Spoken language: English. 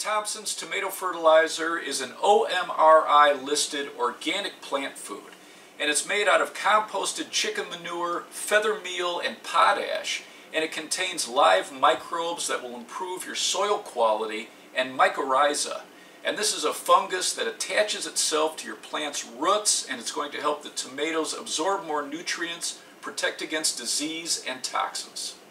Thompson's Tomato Fertilizer is an OMRI listed organic plant food, and it's made out of composted chicken manure, feather meal, and potash, and it contains live microbes that will improve your soil quality and mycorrhizae. And this is a fungus that attaches itself to your plant's roots, and it's going to help the tomatoes absorb more nutrients, protect against disease and toxins.